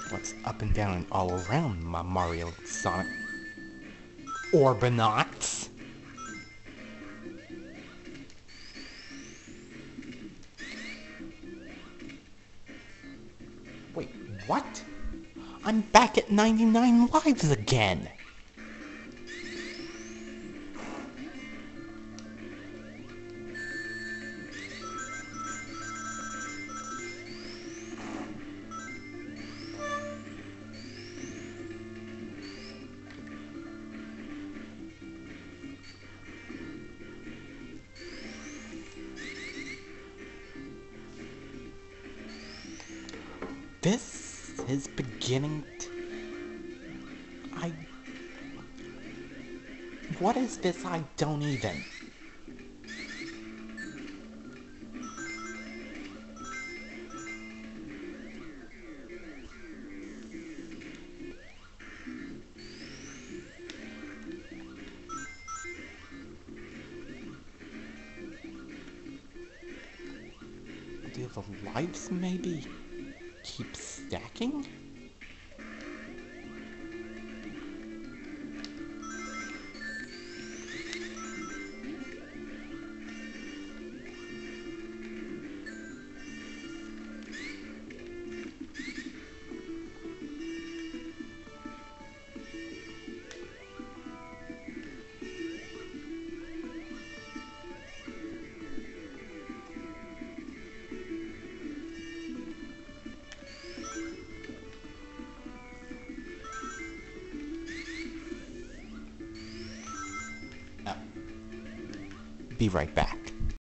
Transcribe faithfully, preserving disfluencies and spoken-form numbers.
What's up and down and all around my Mario Sonic Orbinauts? Wait, what? I'm back at ninety-nine lives again! This is beginning to... I... What is this I don't even... Do the lives maybe keep stacking? Be right back.